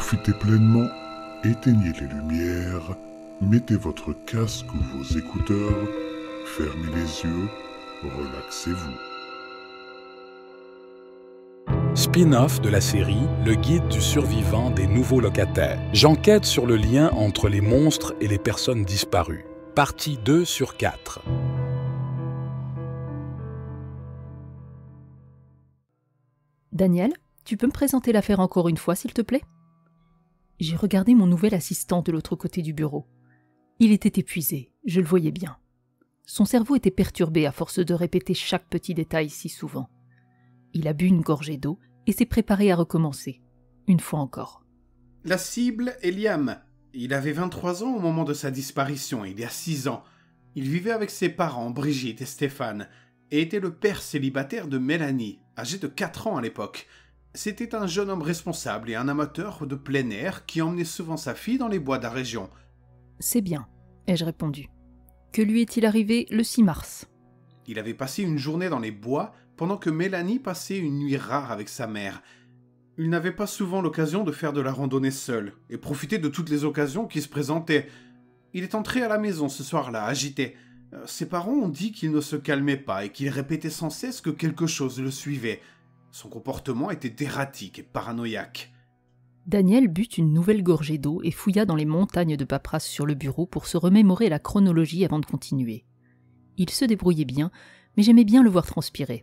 Profitez pleinement, éteignez les lumières, mettez votre casque ou vos écouteurs, fermez les yeux, relaxez-vous. Spin-off de la série Le guide du survivant des nouveaux locataires. J'enquête sur le lien entre les monstres et les personnes disparues. Partie 2 sur 4. Daniel, tu peux me présenter l'affaire encore une fois, s'il te plaît ? J'ai regardé mon nouvel assistant de l'autre côté du bureau. Il était épuisé, je le voyais bien. Son cerveau était perturbé à force de répéter chaque petit détail si souvent. Il a bu une gorgée d'eau et s'est préparé à recommencer, une fois encore. La cible est Liam. Il avait 23 ans au moment de sa disparition, il y a 6 ans. Il vivait avec ses parents, Brigitte et Stéphane, et était le père célibataire de Mélanie, âgée de 4 ans à l'époque. C'était un jeune homme responsable et un amateur de plein air qui emmenait souvent sa fille dans les bois de la région. « C'est bien », ai-je répondu. « Que lui est-il arrivé le 6 mars ?» Il avait passé une journée dans les bois pendant que Mélanie passait une nuit rare avec sa mère. Il n'avait pas souvent l'occasion de faire de la randonnée seul et profiter de toutes les occasions qui se présentaient. Il est entré à la maison ce soir-là, agité. Ses parents ont dit qu'il ne se calmait pas et qu'il répétait sans cesse que quelque chose le suivait. Son comportement était erratique et paranoïaque. Daniel but une nouvelle gorgée d'eau et fouilla dans les montagnes de paperasse sur le bureau pour se remémorer la chronologie avant de continuer. Il se débrouillait bien, mais j'aimais bien le voir transpirer.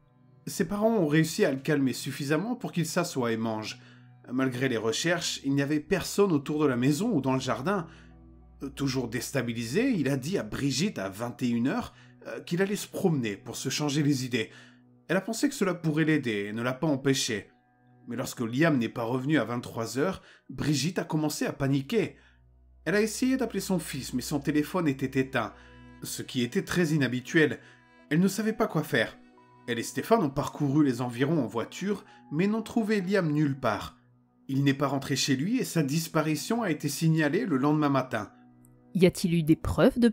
Ses parents ont réussi à le calmer suffisamment pour qu'il s'assoie et mange. Malgré les recherches, il n'y avait personne autour de la maison ou dans le jardin. Toujours déstabilisé, il a dit à Brigitte à 21h qu'il allait se promener pour se changer les idées. Elle a pensé que cela pourrait l'aider et ne l'a pas empêché. Mais lorsque Liam n'est pas revenu à 23h, Brigitte a commencé à paniquer. Elle a essayé d'appeler son fils, mais son téléphone était éteint, ce qui était très inhabituel. Elle ne savait pas quoi faire. Elle et Stéphane ont parcouru les environs en voiture, mais n'ont trouvé Liam nulle part. Il n'est pas rentré chez lui et sa disparition a été signalée le lendemain matin. Y a-t-il eu des preuves depuis ?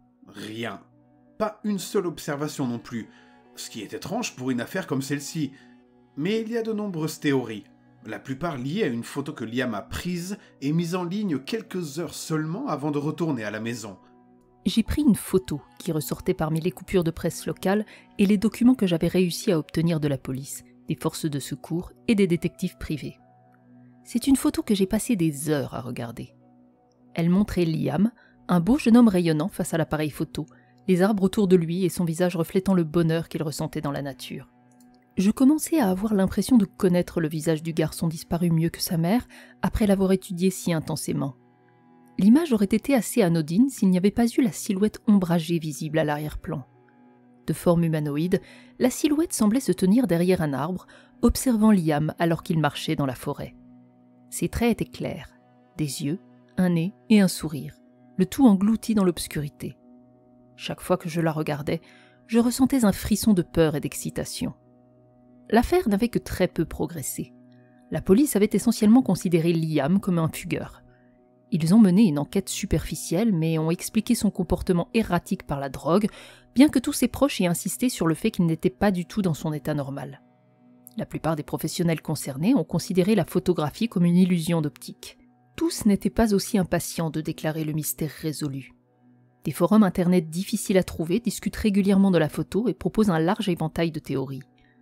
Rien. Pas une seule observation non plus. Ce qui est étrange pour une affaire comme celle-ci. Mais il y a de nombreuses théories, la plupart liées à une photo que Liam a prise et mise en ligne quelques heures seulement avant de retourner à la maison. J'ai pris une photo qui ressortait parmi les coupures de presse locales et les documents que j'avais réussi à obtenir de la police, des forces de secours et des détectives privés. C'est une photo que j'ai passé des heures à regarder. Elle montrait Liam, un beau jeune homme rayonnant face à l'appareil photo, les arbres autour de lui et son visage reflétant le bonheur qu'il ressentait dans la nature. Je commençais à avoir l'impression de connaître le visage du garçon disparu mieux que sa mère après l'avoir étudié si intensément. L'image aurait été assez anodine s'il n'y avait pas eu la silhouette ombragée visible à l'arrière-plan. De forme humanoïde, la silhouette semblait se tenir derrière un arbre, observant Liam alors qu'il marchait dans la forêt. Ses traits étaient clairs, des yeux, un nez et un sourire, le tout englouti dans l'obscurité. Chaque fois que je la regardais, je ressentais un frisson de peur et d'excitation. L'affaire n'avait que très peu progressé. La police avait essentiellement considéré Liam comme un fugueur. Ils ont mené une enquête superficielle, mais ont expliqué son comportement erratique par la drogue, bien que tous ses proches aient insisté sur le fait qu'il n'était pas du tout dans son état normal. La plupart des professionnels concernés ont considéré la photographie comme une illusion d'optique. Tous n'étaient pas aussi impatients de déclarer le mystère résolu. Des forums internet difficiles à trouver discutent régulièrement de la photo et proposent un large éventail de théories.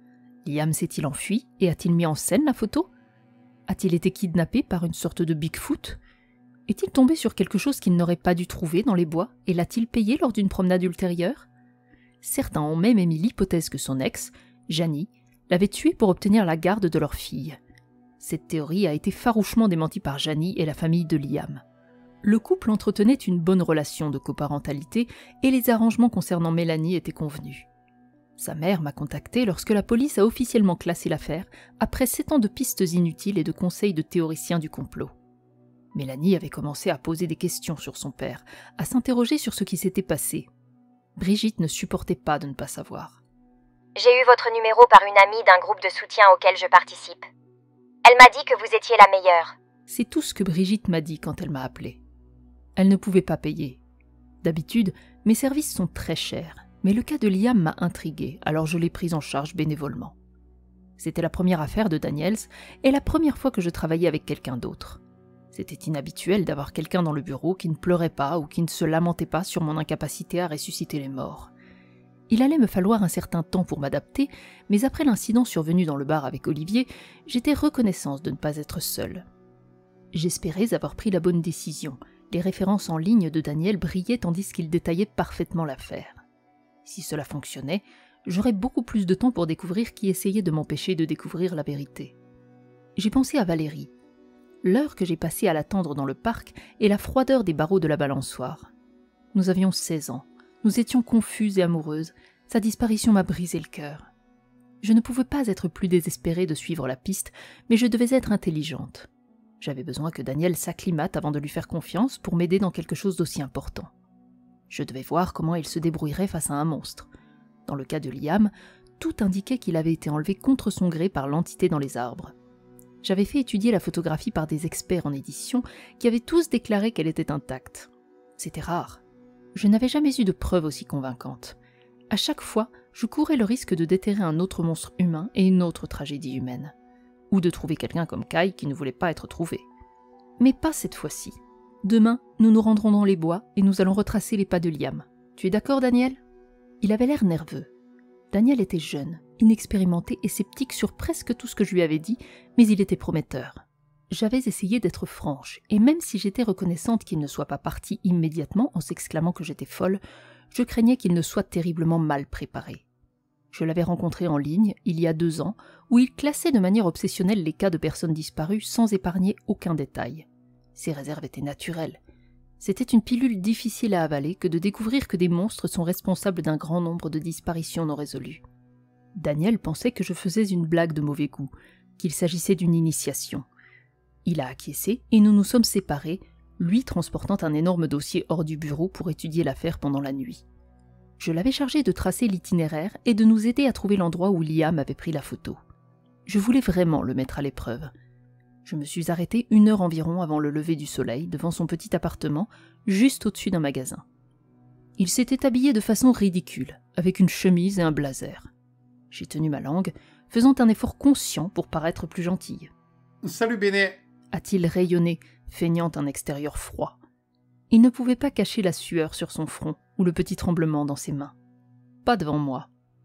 Liam s'est-il enfui et a-t-il mis en scène la photo ? A-t-il été kidnappé par une sorte de Bigfoot ? Est-il tombé sur quelque chose qu'il n'aurait pas dû trouver dans les bois et l'a-t-il payé lors d'une promenade ultérieure ? Certains ont même émis l'hypothèse que son ex, Janie, l'avait tué pour obtenir la garde de leur fille. Cette théorie a été farouchement démentie par Janie et la famille de Liam. Le couple entretenait une bonne relation de coparentalité et les arrangements concernant Mélanie étaient convenus. Sa mère m'a contacté lorsque la police a officiellement classé l'affaire après 7 ans de pistes inutiles et de conseils de théoriciens du complot. Mélanie avait commencé à poser des questions sur son père, à s'interroger sur ce qui s'était passé. Brigitte ne supportait pas de ne pas savoir. « J'ai eu votre numéro par une amie d'un groupe de soutien auquel je participe. Elle m'a dit que vous étiez la meilleure. » C'est tout ce que Brigitte m'a dit quand elle m'a appelée. Elle ne pouvait pas payer. D'habitude, mes services sont très chers, mais le cas de Liam m'a intriguée, alors je l'ai prise en charge bénévolement. C'était la première affaire de Daniels et la première fois que je travaillais avec quelqu'un d'autre. C'était inhabituel d'avoir quelqu'un dans le bureau qui ne pleurait pas ou qui ne se lamentait pas sur mon incapacité à ressusciter les morts. Il allait me falloir un certain temps pour m'adapter, mais après l'incident survenu dans le bar avec Olivier, j'étais reconnaissante de ne pas être seule. J'espérais avoir pris la bonne décision. Les références en ligne de Daniel brillaient tandis qu'il détaillait parfaitement l'affaire. Si cela fonctionnait, j'aurais beaucoup plus de temps pour découvrir qui essayait de m'empêcher de découvrir la vérité. J'ai pensé à Valérie. L'heure que j'ai passée à l'attendre dans le parc et la froideur des barreaux de la balançoire. Nous avions 16 ans. Nous étions confuses et amoureuses. Sa disparition m'a brisé le cœur. Je ne pouvais pas être plus désespérée de suivre la piste, mais je devais être intelligente. J'avais besoin que Daniel s'acclimate avant de lui faire confiance pour m'aider dans quelque chose d'aussi important. Je devais voir comment il se débrouillerait face à un monstre. Dans le cas de Liam, tout indiquait qu'il avait été enlevé contre son gré par l'entité dans les arbres. J'avais fait étudier la photographie par des experts en édition qui avaient tous déclaré qu'elle était intacte. C'était rare. Je n'avais jamais eu de preuves aussi convaincantes. À chaque fois, je courais le risque de déterrer un autre monstre humain et une autre tragédie humaine. Ou de trouver quelqu'un comme Kai qui ne voulait pas être trouvé. Mais pas cette fois-ci. Demain, nous nous rendrons dans les bois et nous allons retracer les pas de Liam. Tu es d'accord, Daniel ? Il avait l'air nerveux. Daniel était jeune, inexpérimenté et sceptique sur presque tout ce que je lui avais dit, mais il était prometteur. J'avais essayé d'être franche, et même si j'étais reconnaissante qu'il ne soit pas parti immédiatement en s'exclamant que j'étais folle, je craignais qu'il ne soit terriblement mal préparé. Je l'avais rencontré en ligne, il y a 2 ans, où il classait de manière obsessionnelle les cas de personnes disparues sans épargner aucun détail. Ses réserves étaient naturelles. C'était une pilule difficile à avaler que de découvrir que des monstres sont responsables d'un grand nombre de disparitions non résolues. Daniel pensait que je faisais une blague de mauvais goût, qu'il s'agissait d'une initiation. Il a acquiescé et nous nous sommes séparés, lui transportant un énorme dossier hors du bureau pour étudier l'affaire pendant la nuit. Je l'avais chargé de tracer l'itinéraire et de nous aider à trouver l'endroit où Liam avait pris la photo. Je voulais vraiment le mettre à l'épreuve. Je me suis arrêtée 1 heure environ avant le lever du soleil devant son petit appartement, juste au-dessus d'un magasin. Il s'était habillé de façon ridicule, avec une chemise et un blazer. J'ai tenu ma langue, faisant un effort conscient pour paraître plus gentille. « Salut Béné !» a-t-il rayonné, feignant un extérieur froid. Il ne pouvait pas cacher la sueur sur son front ou le petit tremblement dans ses mains. Pas devant moi.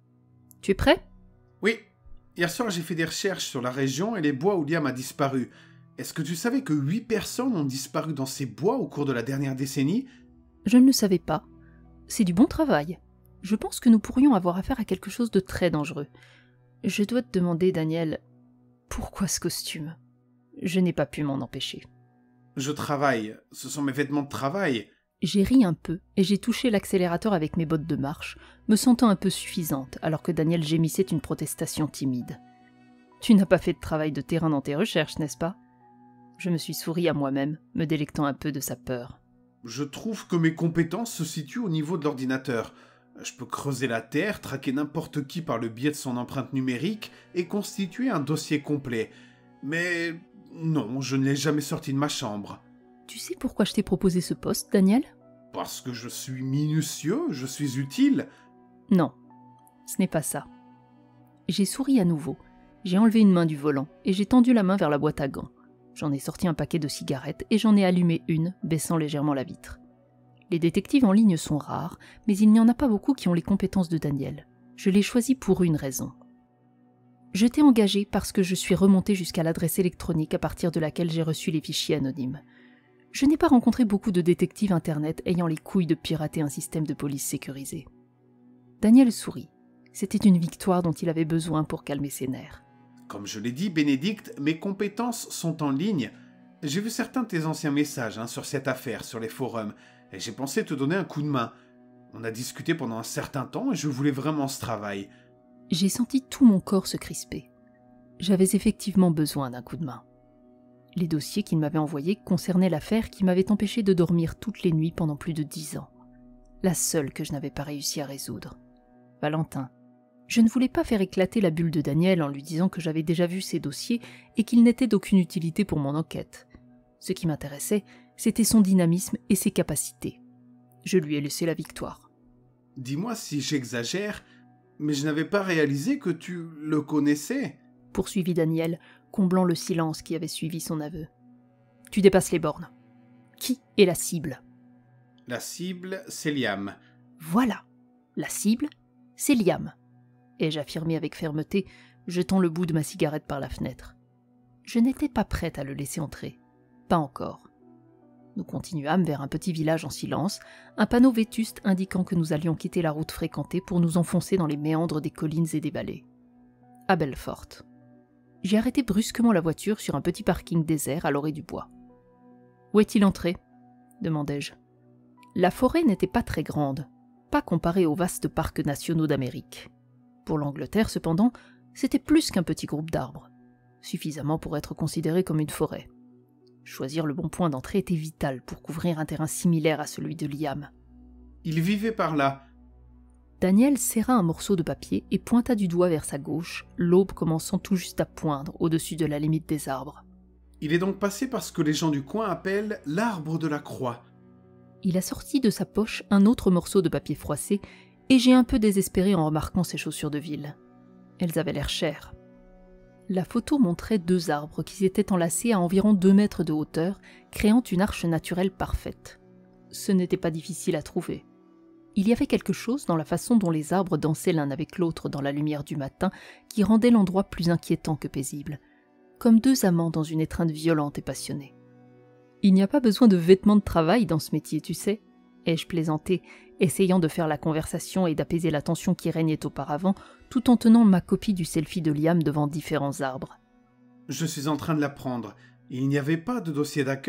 « Tu es prêt ?» ?»« Oui. Hier soir, j'ai fait des recherches sur la région et les bois où Liam a disparu. Est-ce que tu savais que 8 personnes ont disparu dans ces bois au cours de la dernière décennie ? » ?»« Je ne le savais pas. C'est du bon travail. Je pense que nous pourrions avoir affaire à quelque chose de très dangereux. Je dois te demander, Daniel, pourquoi ce costume ? Je n'ai pas pu m'en empêcher. » »« Je travaille. Ce sont mes vêtements de travail. » J'ai ri un peu et j'ai touché l'accélérateur avec mes bottes de marche, me sentant un peu suffisante alors que Daniel gémissait une protestation timide. « Tu n'as pas fait de travail de terrain dans tes recherches, n'est-ce pas ?» Je me suis souri à moi-même, me délectant un peu de sa peur. « Je trouve que mes compétences se situent au niveau de l'ordinateur. Je peux creuser la terre, traquer n'importe qui par le biais de son empreinte numérique et constituer un dossier complet. Mais non, je ne l'ai jamais sorti de ma chambre. » »« Tu sais pourquoi je t'ai proposé ce poste, Daniel ? » »« Parce que je suis minutieux, je suis utile. » »« Non, ce n'est pas ça. » J'ai souri à nouveau. J'ai enlevé une main du volant et j'ai tendu la main vers la boîte à gants. J'en ai sorti un paquet de cigarettes et j'en ai allumé une, baissant légèrement la vitre. Les détectives en ligne sont rares, mais il n'y en a pas beaucoup qui ont les compétences de Daniel. Je l'ai choisi pour une raison. Je t'ai engagé parce que je suis remontée jusqu'à l'adresse électronique à partir de laquelle j'ai reçu les fichiers anonymes. Je n'ai pas rencontré beaucoup de détectives Internet ayant les couilles de pirater un système de police sécurisé. Daniel sourit. C'était une victoire dont il avait besoin pour calmer ses nerfs. « Comme je l'ai dit, Bénédicte, mes compétences sont en ligne. J'ai vu certains de tes anciens messages sur cette affaire sur les forums, et j'ai pensé te donner un coup de main. On a discuté pendant un certain temps et je voulais vraiment ce travail. » J'ai senti tout mon corps se crisper. J'avais effectivement besoin d'un coup de main. Les dossiers qu'il m'avait envoyés concernaient l'affaire qui m'avait empêché de dormir toutes les nuits pendant plus de 10 ans. La seule que je n'avais pas réussi à résoudre. Valentin. Je ne voulais pas faire éclater la bulle de Daniel en lui disant que j'avais déjà vu ses dossiers et qu'il n'était d'aucune utilité pour mon enquête. Ce qui m'intéressait, c'était son dynamisme et ses capacités. Je lui ai laissé la victoire. « Dis-moi si j'exagère, mais je n'avais pas réalisé que tu le connaissais. » poursuivit Daniel, comblant le silence qui avait suivi son aveu. « Tu dépasses les bornes. Qui est la cible ?» ?»« La cible, c'est Liam. » »« Voilà. La cible, c'est Liam. » ai-je affirmé avec fermeté, jetant le bout de ma cigarette par la fenêtre. Je n'étais pas prête à le laisser entrer. Pas encore. Nous continuâmes vers un petit village en silence, un panneau vétuste indiquant que nous allions quitter la route fréquentée pour nous enfoncer dans les méandres des collines et des vallées. À Belfort. J'ai arrêté brusquement la voiture sur un petit parking désert à l'orée du bois. « Où est-il entré ?» demandai-je. La forêt n'était pas très grande, pas comparée aux vastes parcs nationaux d'Amérique. Pour l'Angleterre, cependant, c'était plus qu'un petit groupe d'arbres, suffisamment pour être considéré comme une forêt. Choisir le bon point d'entrée était vital pour couvrir un terrain similaire à celui de Liam. « Il vivait par là. » Daniel serra un morceau de papier et pointa du doigt vers sa gauche, l'aube commençant tout juste à poindre au-dessus de la limite des arbres. « Il est donc passé par ce que les gens du coin appellent l'arbre de la croix. » Il a sorti de sa poche un autre morceau de papier froissé et j'ai un peu désespéré en remarquant ses chaussures de ville. Elles avaient l'air chères. La photo montrait 2 arbres qui s'étaient enlacés à environ 2 mètres de hauteur, créant une arche naturelle parfaite. Ce n'était pas difficile à trouver. Il y avait quelque chose dans la façon dont les arbres dansaient l'un avec l'autre dans la lumière du matin qui rendait l'endroit plus inquiétant que paisible, comme 2 amants dans une étreinte violente et passionnée. « Il n'y a pas besoin de vêtements de travail dans ce métier, tu sais ?» ai-je plaisanté, essayant de faire la conversation et d'apaiser la tension qui régnait auparavant, tout en tenant ma copie du selfie de Liam devant différents arbres. « Je suis en train de la prendre. Il n'y avait pas de dossier d'accueil. »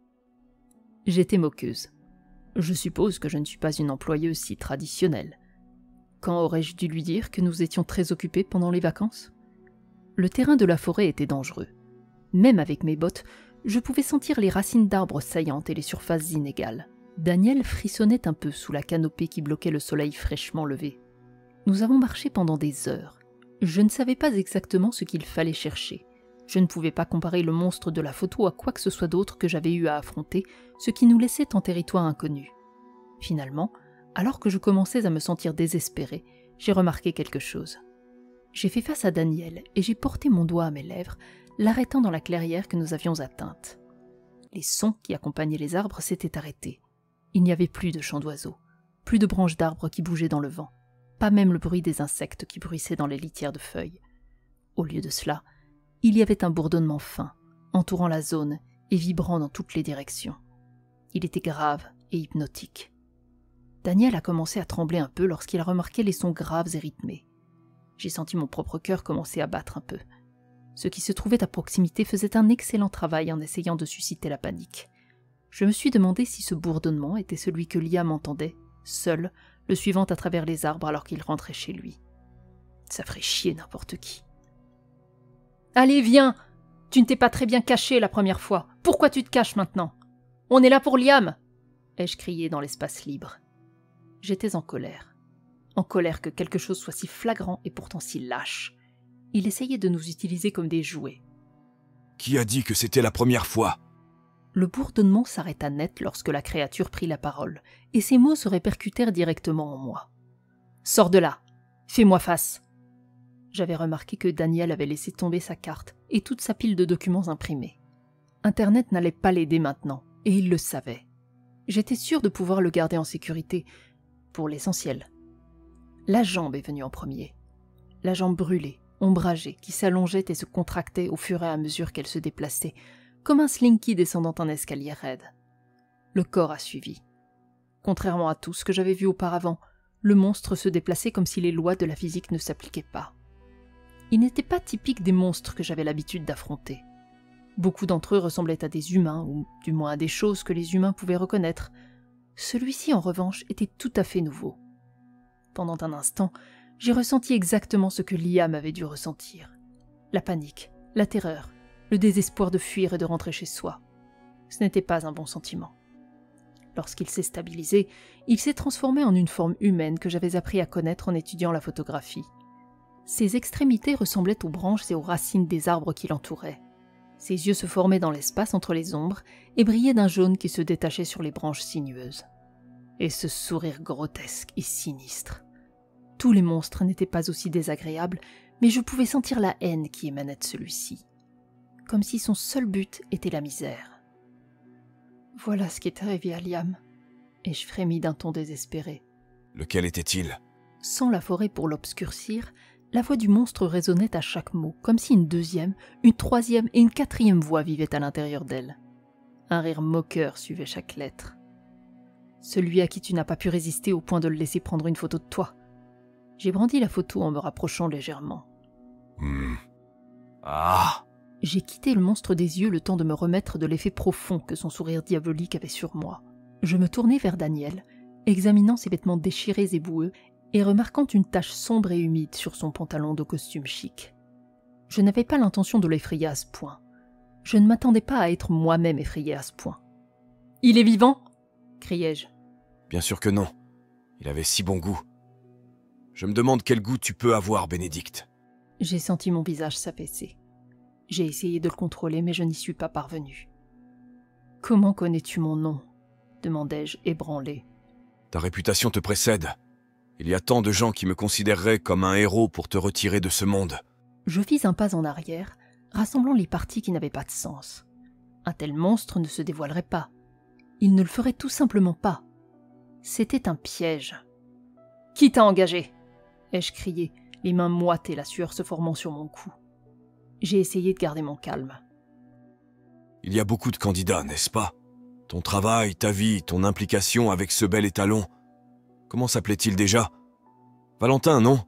J'étais moqueuse. Je suppose que je ne suis pas une employeuse si traditionnelle. Quand aurais-je dû lui dire que nous étions très occupés pendant les vacances ? Le terrain de la forêt était dangereux. Même avec mes bottes, je pouvais sentir les racines d'arbres saillantes et les surfaces inégales. Daniel frissonnait un peu sous la canopée qui bloquait le soleil fraîchement levé. Nous avons marché pendant des heures. Je ne savais pas exactement ce qu'il fallait chercher. Je ne pouvais pas comparer le monstre de la photo à quoi que ce soit d'autre que j'avais eu à affronter, ce qui nous laissait en territoire inconnu. Finalement, alors que je commençais à me sentir désespérée, j'ai remarqué quelque chose. J'ai fait face à Daniel et j'ai porté mon doigt à mes lèvres, l'arrêtant dans la clairière que nous avions atteinte. Les sons qui accompagnaient les arbres s'étaient arrêtés. Il n'y avait plus de chants d'oiseaux, plus de branches d'arbres qui bougeaient dans le vent, pas même le bruit des insectes qui bruissaient dans les litières de feuilles. Au lieu de cela, il y avait un bourdonnement fin, entourant la zone et vibrant dans toutes les directions. Il était grave et hypnotique. Daniel a commencé à trembler un peu lorsqu'il a remarqué les sons graves et rythmés. J'ai senti mon propre cœur commencer à battre un peu. Ceux qui se trouvaient à proximité faisaient un excellent travail en essayant de susciter la panique. Je me suis demandé si ce bourdonnement était celui que Liam entendait, seul, le suivant à travers les arbres alors qu'il rentrait chez lui. Ça ferait chier n'importe qui. « Allez, viens! Tu ne t'es pas très bien caché la première fois. Pourquoi tu te caches maintenant? On est là pour Liam !» ai-je crié dans l'espace libre. J'étais en colère que quelque chose soit si flagrant et pourtant si lâche. Il essayait de nous utiliser comme des jouets. « Qui a dit que c'était la première fois ?» Le bourdonnement s'arrêta net lorsque la créature prit la parole, et ses mots se répercutèrent directement en moi. « Sors de là! Fais-moi face !» J'avais remarqué que Daniel avait laissé tomber sa carte et toute sa pile de documents imprimés. Internet n'allait pas l'aider maintenant, et il le savait. J'étais sûre de pouvoir le garder en sécurité, pour l'essentiel. La jambe est venue en premier. La jambe brûlée, ombragée, qui s'allongeait et se contractait au fur et à mesure qu'elle se déplaçait, comme un slinky descendant un escalier raide. Le corps a suivi. Contrairement à tout ce que j'avais vu auparavant, le monstre se déplaçait comme si les lois de la physique ne s'appliquaient pas. Il n'était pas typique des monstres que j'avais l'habitude d'affronter. Beaucoup d'entre eux ressemblaient à des humains, ou du moins à des choses que les humains pouvaient reconnaître. Celui-ci, en revanche, était tout à fait nouveau. Pendant un instant, j'ai ressenti exactement ce que Liam avait dû ressentir. La panique, la terreur, le désespoir de fuir et de rentrer chez soi. Ce n'était pas un bon sentiment. Lorsqu'il s'est stabilisé, il s'est transformé en une forme humaine que j'avais appris à connaître en étudiant la photographie. Ses extrémités ressemblaient aux branches et aux racines des arbres qui l'entouraient. Ses yeux se formaient dans l'espace entre les ombres et brillaient d'un jaune qui se détachait sur les branches sinueuses. Et ce sourire grotesque et sinistre. Tous les monstres n'étaient pas aussi désagréables, mais je pouvais sentir la haine qui émanait de celui-ci, comme si son seul but était la misère. Voilà ce qui est arrivé à Liam, et je frémis d'un ton désespéré. Lequel était-il? Sans la forêt pour l'obscurcir, la voix du monstre résonnait à chaque mot, comme si une deuxième, une troisième et une quatrième voix vivaient à l'intérieur d'elle. Un rire moqueur suivait chaque lettre. Celui à qui tu n'as pas pu résister au point de le laisser prendre une photo de toi. J'ai brandi la photo en me rapprochant légèrement. Ah! J'ai quitté le monstre des yeux le temps de me remettre de l'effet profond que son sourire diabolique avait sur moi. Je me tournai vers Daniel, examinant ses vêtements déchirés et boueux, et remarquant une tache sombre et humide sur son pantalon de costume chic. Je n'avais pas l'intention de l'effrayer à ce point. Je ne m'attendais pas à être moi-même effrayé à ce point. « Il est vivant !» criai-je. Bien sûr que non. Il avait si bon goût. Je me demande quel goût tu peux avoir, Bénédicte. J'ai senti mon visage s'affaisser. J'ai essayé de le contrôler, mais je n'y suis pas parvenue. « Comment connais-tu mon nom ?» demandai-je, ébranlé. Ta réputation te précède. Il y a tant de gens qui me considéreraient comme un héros pour te retirer de ce monde. Je fis un pas en arrière, rassemblant les parties qui n'avaient pas de sens. Un tel monstre ne se dévoilerait pas. Il ne le ferait tout simplement pas. C'était un piège. « Qui t'a engagé ?» ai-je crié, les mains moites et la sueur se formant sur mon cou. J'ai essayé de garder mon calme. Il y a beaucoup de candidats, n'est-ce pas? Ton travail, ta vie, ton implication avec ce bel étalon. Comment s'appelait-il déjà? Valentin, non?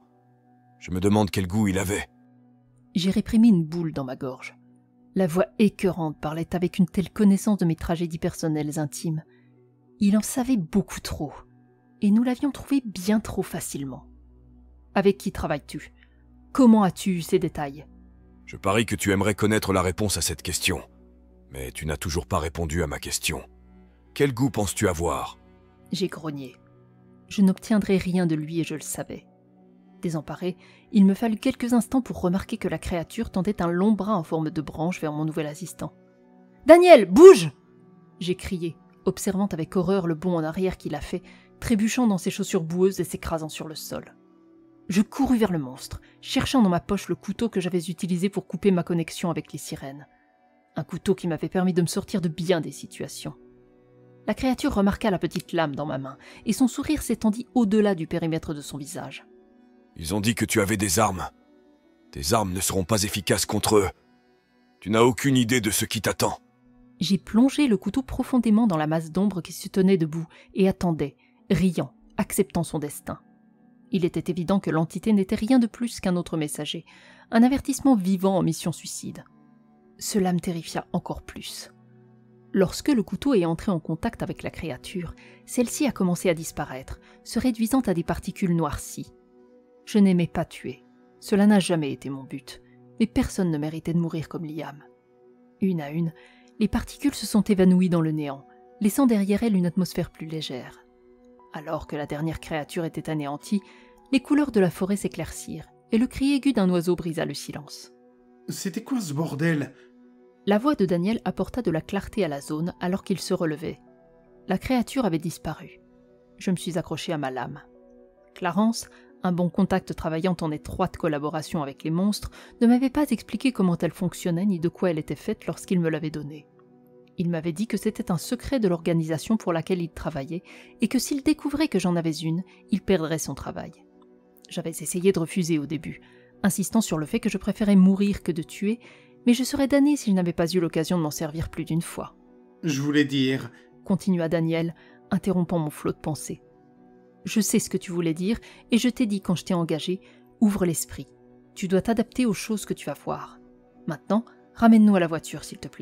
Je me demande quel goût il avait. J'ai réprimé une boule dans ma gorge. La voix écœurante parlait avec une telle connaissance de mes tragédies personnelles intimes. Il en savait beaucoup trop, et nous l'avions trouvé bien trop facilement. Avec qui travailles-tu? Comment as-tu eu ces détails? Je parie que tu aimerais connaître la réponse à cette question. Mais tu n'as toujours pas répondu à ma question. Quel goût penses-tu avoir? J'ai grogné. Je n'obtiendrais rien de lui et je le savais. Désemparé, il me fallut quelques instants pour remarquer que la créature tendait un long bras en forme de branche vers mon nouvel assistant. « Daniel, bouge !» j'ai crié, observant avec horreur le bond en arrière qu'il a fait, trébuchant dans ses chaussures boueuses et s'écrasant sur le sol. Je courus vers le monstre, cherchant dans ma poche le couteau que j'avais utilisé pour couper ma connexion avec les sirènes. Un couteau qui m'avait permis de me sortir de bien des situations. La créature remarqua la petite lame dans ma main, et son sourire s'étendit au-delà du périmètre de son visage. Ils ont dit que tu avais des armes. Tes armes ne seront pas efficaces contre eux. Tu n'as aucune idée de ce qui t'attend. J'ai plongé le couteau profondément dans la masse d'ombre qui se tenait debout et attendait, riant, acceptant son destin. Il était évident que l'entité n'était rien de plus qu'un autre messager, un avertissement vivant en mission suicide. Cela me terrifia encore plus. Lorsque le couteau est entré en contact avec la créature, celle-ci a commencé à disparaître, se réduisant à des particules noircies. Je n'aimais pas tuer. Cela n'a jamais été mon but, mais personne ne méritait de mourir comme Liam. Une à une, les particules se sont évanouies dans le néant, laissant derrière elles une atmosphère plus légère. Alors que la dernière créature était anéantie, les couleurs de la forêt s'éclaircirent, et le cri aigu d'un oiseau brisa le silence. « C'était quoi ce bordel ?» La voix de Daniel apporta de la clarté à la zone alors qu'il se relevait. La créature avait disparu. Je me suis accroché à ma lame. Clarence, un bon contact travaillant en étroite collaboration avec les monstres, ne m'avait pas expliqué comment elle fonctionnait ni de quoi elle était faite lorsqu'il me l'avait donnée. Il m'avait dit que c'était un secret de l'organisation pour laquelle il travaillait et que s'il découvrait que j'en avais une, il perdrait son travail. J'avais essayé de refuser au début, insistant sur le fait que je préférais mourir que de tuer, mais je serais damné si je n'avais pas eu l'occasion de m'en servir plus d'une fois. « Je voulais dire... » continua Daniel, interrompant mon flot de pensée. « Je sais ce que tu voulais dire, et je t'ai dit quand je t'ai engagé, ouvre l'esprit. Tu dois t'adapter aux choses que tu vas voir. Maintenant, ramène-nous à la voiture, s'il te plaît. »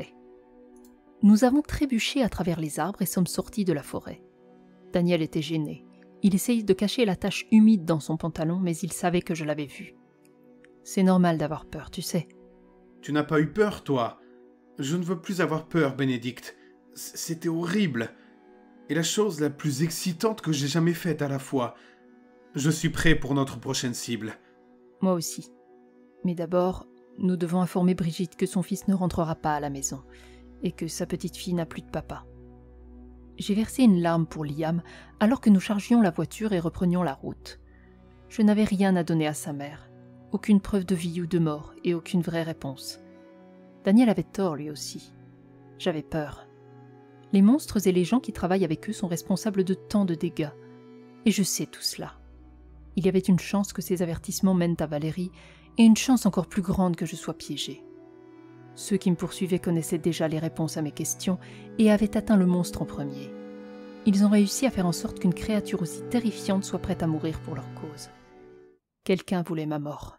Nous avons trébuché à travers les arbres et sommes sortis de la forêt. Daniel était gêné. Il essayait de cacher la tache humide dans son pantalon, mais il savait que je l'avais vu. C'est normal d'avoir peur, tu sais. Tu n'as pas eu peur, toi? Je ne veux plus avoir peur, Bénédicte. C'était horrible. Et la chose la plus excitante que j'ai jamais faite à la fois. Je suis prêt pour notre prochaine cible. Moi aussi. Mais d'abord, nous devons informer Brigitte que son fils ne rentrera pas à la maison, et que sa petite fille n'a plus de papa. J'ai versé une larme pour Liam alors que nous chargions la voiture et reprenions la route. Je n'avais rien à donner à sa mère. Aucune preuve de vie ou de mort et aucune vraie réponse. Daniel avait tort lui aussi. J'avais peur. Les monstres et les gens qui travaillent avec eux sont responsables de tant de dégâts. Et je sais tout cela. Il y avait une chance que ces avertissements mènent à Valérie et une chance encore plus grande que je sois piégée. Ceux qui me poursuivaient connaissaient déjà les réponses à mes questions et avaient atteint le monstre en premier. Ils ont réussi à faire en sorte qu'une créature aussi terrifiante soit prête à mourir pour leur cause. Quelqu'un voulait ma mort.